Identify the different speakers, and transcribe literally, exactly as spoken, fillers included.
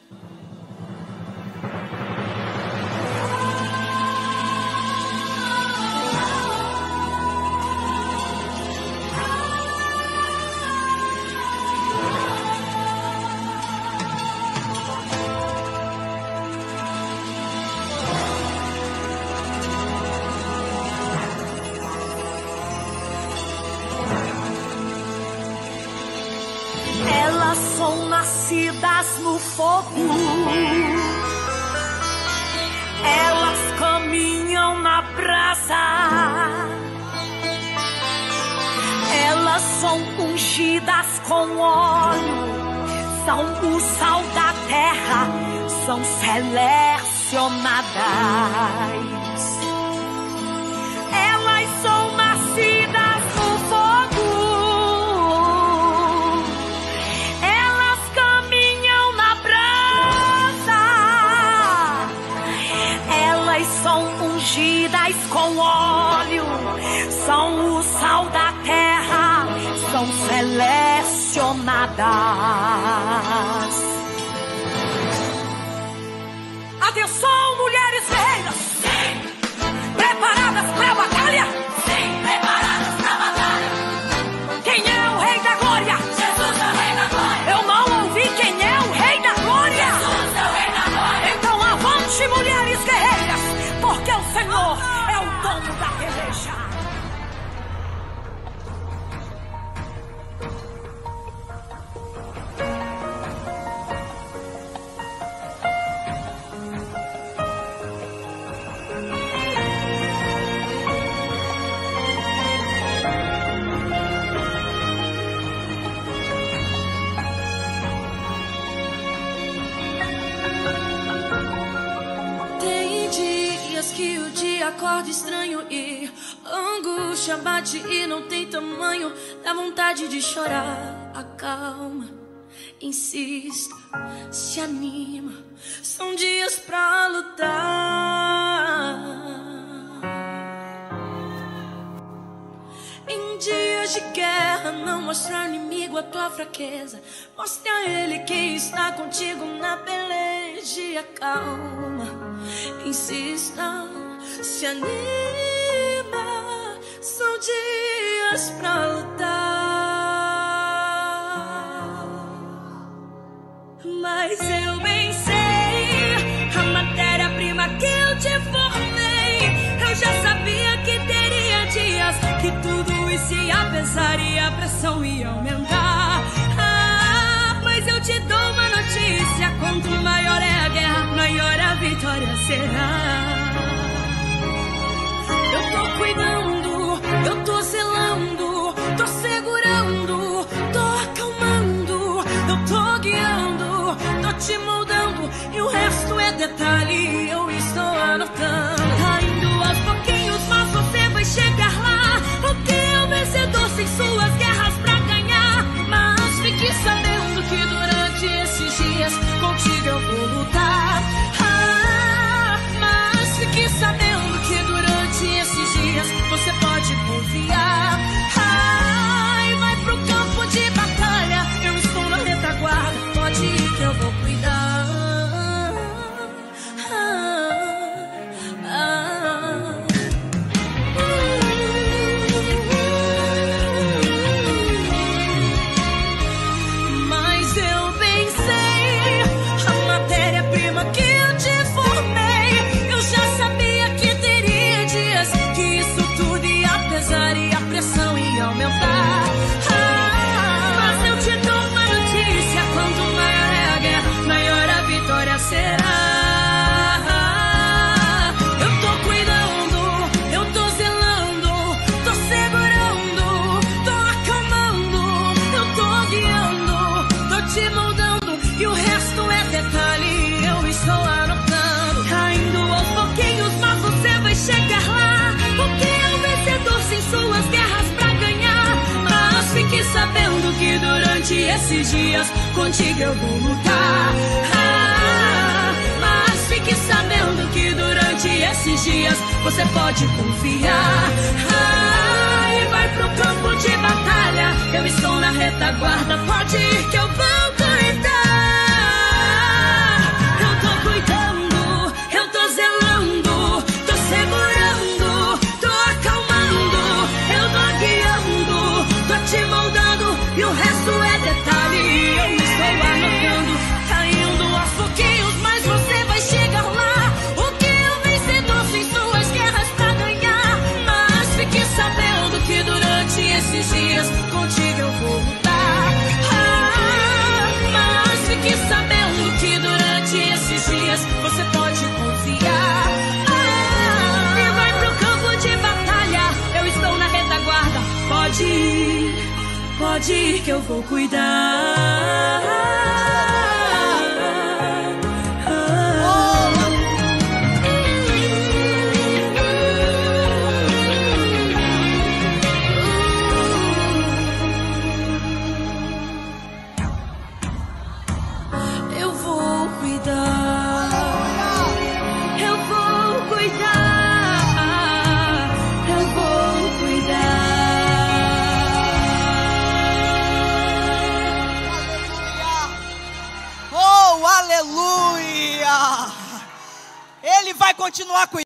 Speaker 1: Nascidas no fogo, elas caminham na brasa, elas são ungidas com óleo, são o sal da terra, são selecionadas. Elas são nascidas no fogo, ungidas com óleo, são o sal da terra, são selecionadas. Atenção, mulheres guerreiras! Sim! Preparadas para a batalha?
Speaker 2: Sim, preparadas para a batalha.
Speaker 1: Quem é o Rei da Glória?
Speaker 2: Jesus é o Rei da Glória.
Speaker 1: Eu não ouvi quem é o Rei da Glória.
Speaker 2: Jesus é o Rei da Glória.
Speaker 1: Então avante, mulheres guerreiras, porque o Senhor é o dono da peleja.
Speaker 3: Que o dia acorda estranho e a angústia bate e não tem tamanho. Dá vontade de chorar, acalma, insista, se anima. São dias pra lutar. Em dias de guerra, não mostra ao inimigo a tua fraqueza. Mostre a ele que está contigo na peleja e acalma. Insista, se anima, são dias pra lutar. Mas eu bem sei a matéria-prima que eu te formei. Eu já sabia que teria dias que tudo isso ia pesar e a pressão ia aumentar. Ah, mas eu te dou uma notícia: quanto maior é a guerra, maior a vitória será. Eu tô cuidando, eu tô zelando, tô segurando, tô acalmando, eu tô guiando, tô te moldando, e o resto é detalhe, eu estou anotando. Indo aos pouquinhos, mas você vai chegar lá, porque é o vencedor sem suas guerras pra ganhar. Mas fique sabendo que durante esses dias contigo eu vou lutar. Ah, mas fique sabendo que durante esses dias você pode confiar. Ai, vai pro campo de batalha, eu estou na retaguarda, pode ir que eu vou cuidar. Ah, ah. Mas eu bem sei a matéria-prima que eu te formei. Eu já sabia que teria dias que isso tudo ia pesar e a pressão ia aumentar. Ah, mas eu te dou uma notícia: quanto maior é a guerra, maior a vitória será. Eu tô cuidando, eu tô zelando, tô segurando, tô acalmando, eu tô guiando, tô te moldando, e o resto é detalhe, eu estou anotando. Caindo aos pouquinhos, mas você vai chegar lá, porque é o vencedor sem suas guerras pra ganhar. Mas fique sabendo que durante esses dias contigo eu vou lutar. Ah, mas fique sabendo que durante esses dias você pode confiar. Ah, e vai pro campo de batalha, eu estou na retaguarda, pode ir que eu vou cuidar. pedir que eu vou cuidar. Eu vou cuidar. Eu vou cuidar. Eu vou cuidar.
Speaker 4: Oh, aleluia! Ele vai continuar cuidando.